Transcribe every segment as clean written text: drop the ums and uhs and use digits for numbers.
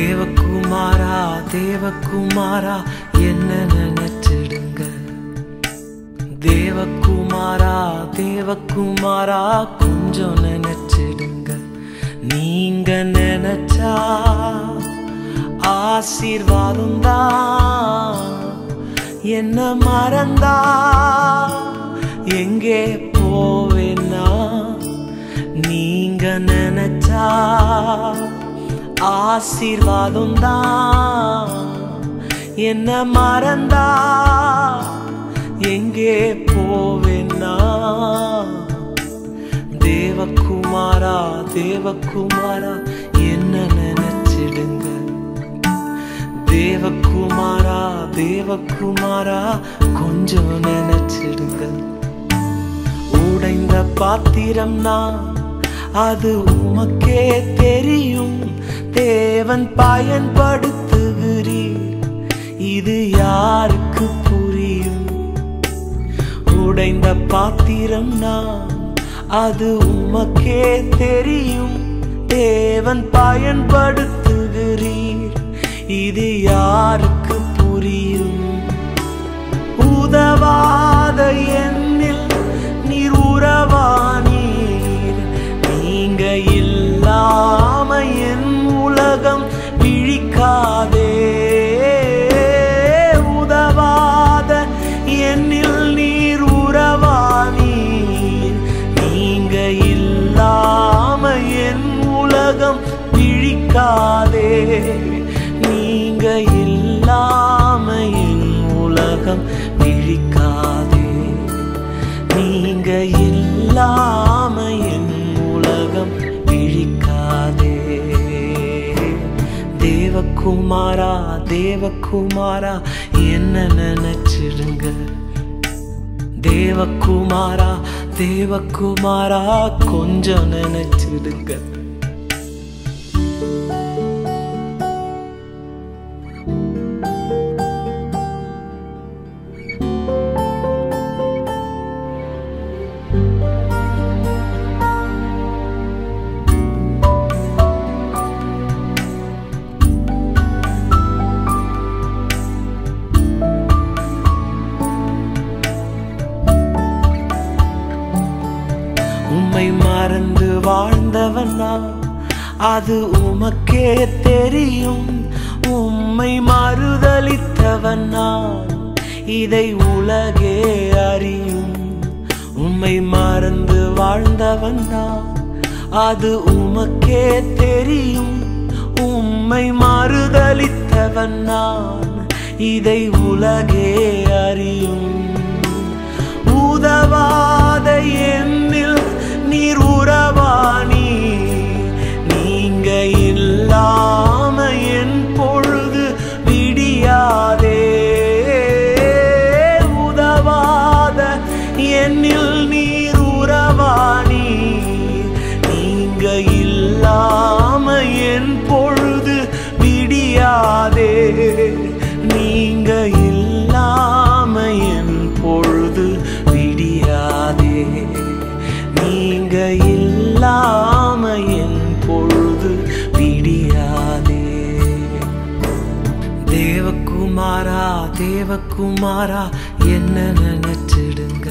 தேவகுமாரா தேவகுமாரா என்ன நினைச்சிடுங்க. தேவகுமாரா தேவகுமாரா கொஞ்சம் நினைச்சிடுங்க. நீங்க நினைச்சா ஆசீர்வாதம் தான். என்ன மறந்தா எங்கே போவேன்னா, நீங்க நினைச்சா ஆசீர்வாதம் தான். என்ன மறந்தா எங்கே போவேன்னா, தேவகுமாரா தேவகுமாரா என்ன நினைச்சிடுங்க. தேவகுமாரா தேவகுமாரா கொஞ்சம் நினைச்சிடுங்க. உடைந்த பாத்திரம்னா அது உமக்கே தெரியும். தேவன் பயன்படுத்துகிறீர், இது யாருக்கு புரியும்? உடைந்த பாத்திரம்னா அது உமக்கே தெரியும். தேவன் பயன்படுத்துகிறீர், இது யாருக்கு புரியும்? உதவாத என்னில் நீர் உறவானீர். நீங்க இல்லாம என் உலகம் விழிக்காதே. உதவாத என்னில் நீர் உறவானீர். நீங்க இல்லாம என் உலகம் விழிக்காதே. நீங்க இல்லாம என் உலகம் விழிக்காதே. நீங்க இல்லாம என் உலகம் விழிக்காதே. தேவகுமாரா தேவகுமாரா என்ன நினைச்சிடுங்க. தேவகுமாரா தேவகுமாரா கொஞ்சம் நினைச்சிடுங்க. உம்மை மறந்து வாழ்ந்தவனா அது உமக்கே தெரியும். உம்மை மறுதலித்தவனா இதை உலகே அறியும். உம்மை மறந்து வாழ்ந்தவனா அது உமக்கே தெரியும். உம்மை மறுதலித்தவனா இதை உலகே அறியும். உதவாத என்னில் நீர் உறவானி. நீங்க இல்லாம என் பொழுது விடியாதே. உதவாத என்னில் நீர் உறவானி. நீங்க இல்லாம என் பொழுது விடியாதே. நீங்க இல்லாம என் பொழுது விடியாதே. நீங்க இல்லாம என் பொழுது விடியாதே. தேவகுமாரா தேவகுமாரா என்ன நினைச்சிடுங்க.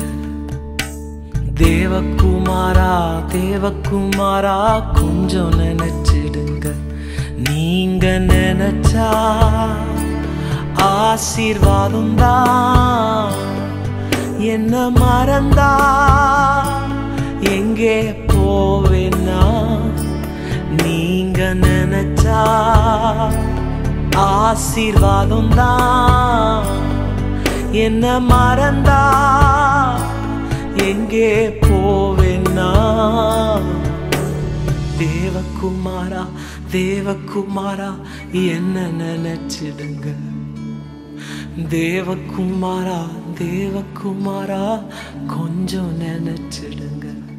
தேவகுமாரா தேவகுமாரா கொஞ்சம் நினைச்சிடுங்க. நீங்க நினைச்சா ஆசீர்வாதம் தான். என்ன மறந்தா எங்கே போவேன்னா, நீங்க நினைச்சா ஆசீர்வாதம் தான். என்ன மறந்தா எங்கே போவேன்னா, தேவகுமாரா தேவகுமாரா என்ன நினைச்சிடுங்க. தேவகுமாரா தேவகுமாரா கொஞ்சம் நினைச்சிடுங்க.